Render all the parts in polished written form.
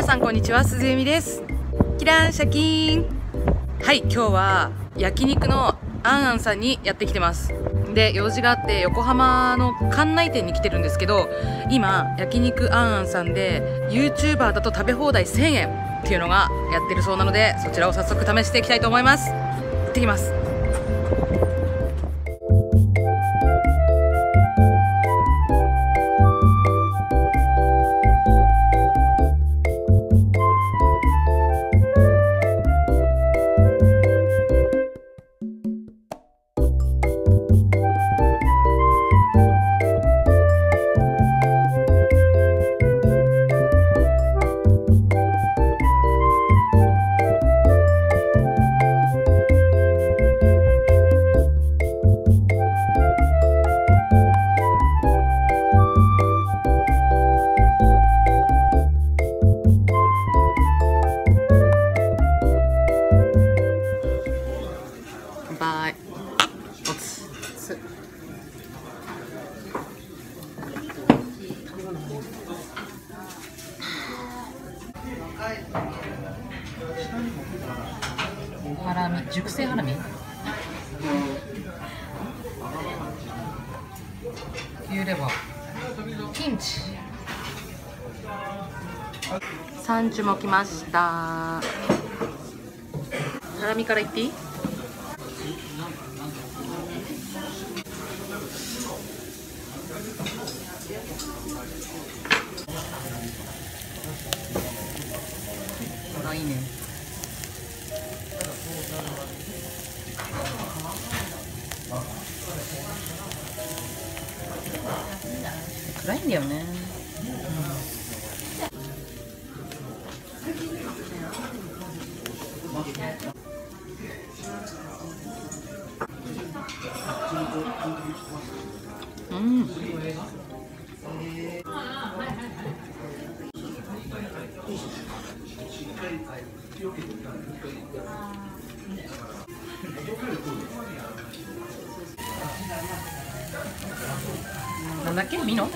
さんこんにちは、鈴由美です。キランシャキーン。はい、今日は焼肉のあんあんさんにやってきてます。で、用事があって横浜の関内店に来てるんですけど、今焼肉あんあんさんで YouTuber だと食べ放題1000円っていうのがやってるそうなので、そちらを早速試していきたいと思います。行ってきます。バイおつつハラミ、熟成ハラミ、牛レバー、キムチ、サンチュも来ました。ハラミからいっていい？あ、いいね。暗いんだよね。うん。なんだっけ、ミノ？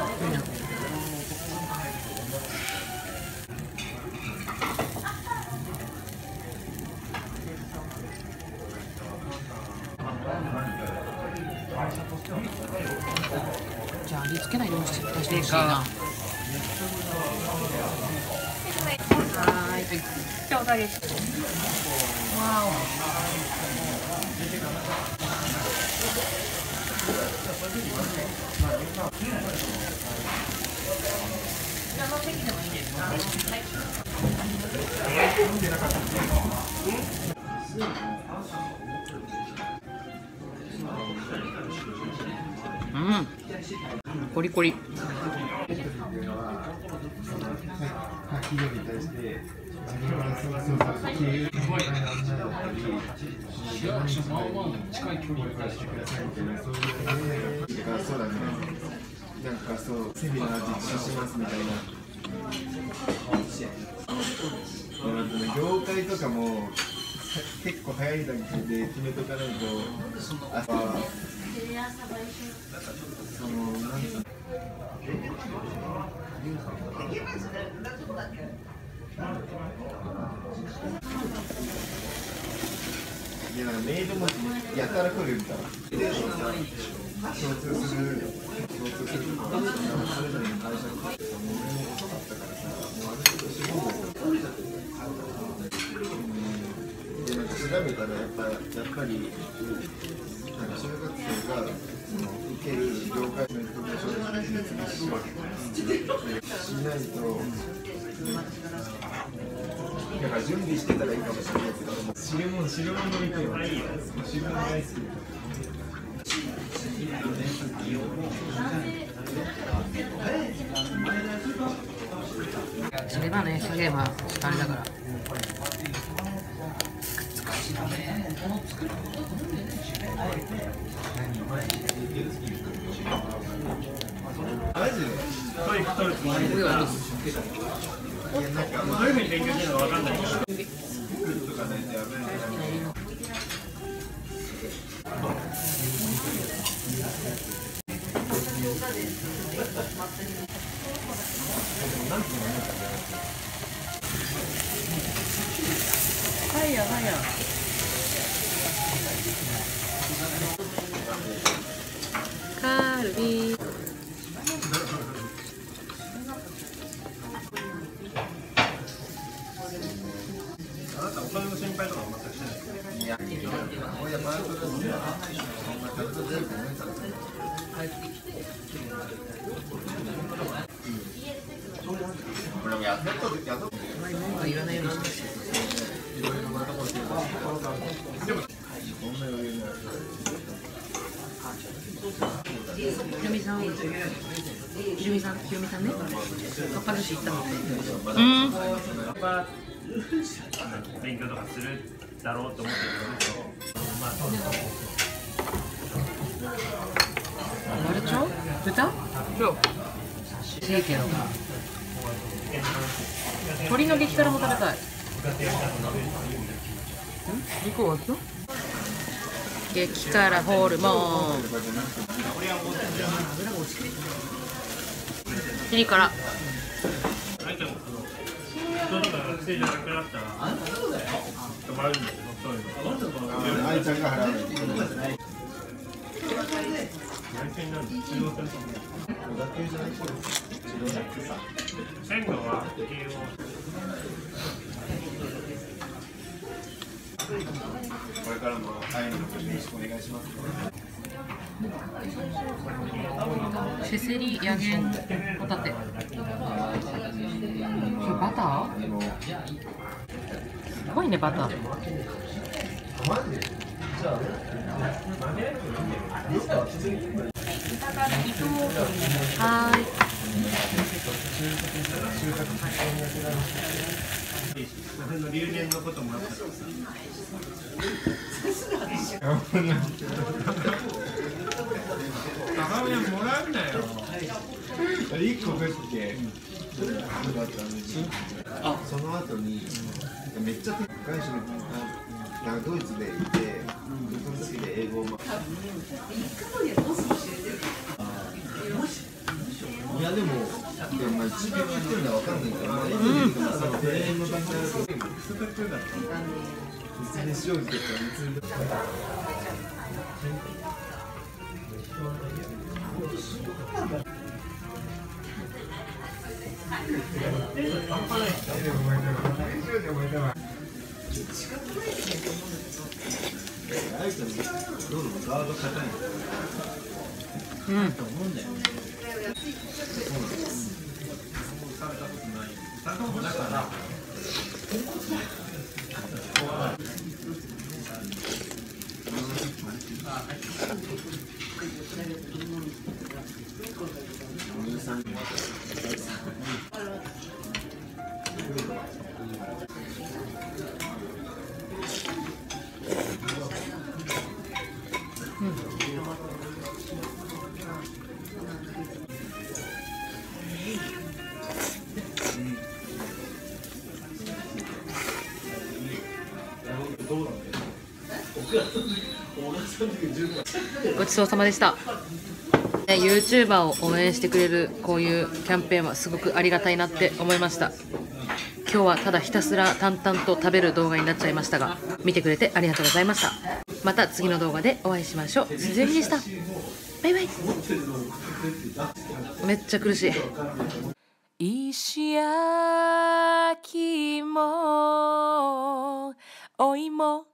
じゃあ味付けないでもしてほしいな。はーい、ちょうだいです。わお。うん、コリコリ。 そうだね。なんかそうセミナー実施しますみたいな。業界とかも結構早い段階で決めとかないと、そのなんか。いや、メイド文字やたら来るみたいな。共通するとか、それぞれの会社とか、もう俺も遅かったからさ、もうある程度仕事で、なんか調べたらやっぱり、なんか就活生が受ける業界のインフォメーションを説明しないと、だから準備してたらいいかもしれないけど、知るもん見てよ。知るもん大好き。 それはね、それはあれだから。 マジで？ トイック取るつもりで。どういうふうに勉強してるのか分かんないから。 いやばいや。カルビ。 あなたお金の心配とか全くしない。 いや、俺はバイトでもね、そんな形でごめんなさい。俺もやったことやったこと言わないようにして。 いろいろなところで。でも、そんな余裕ない。 ひろみさんね。かっぱ寿司行ったの。 勉強とかするだろうと思ってるけど、まあそうですね。 マルチョ？豚？そう。いいけど。鶏の激辛も食べたい。肉はど？激辛ホルモン。ピリ辛。 人とか学生じゃなくなったら泊まるんだけど、そういうの。 愛ちゃんが払う。 何件なんだ。中国の線路はこれからも愛のよろしくお願いします。 シセリヤゲンホタテ。これバター？すごいねバター。はーい。 俺の留年のこともあったからさ。母親もらうんだよ。 1個食って、その後にめっちゃ外資のなんかドイツでいて、その時で英語をいやでもまあ一秒言ってるのは分かんないから、英語でそのフレームがさ、すごくだった。普通に正直とかうん。ごちそうさまでした。YouTuber を応援してくれるこういうキャンペーンはすごくありがたいなって思いました。今日はただひたすら淡々と食べる動画になっちゃいましたが、見てくれてありがとうございました。また次の動画でお会いしましょう。すずりでした。バイバイ。めっちゃ苦しい。石焼きもお芋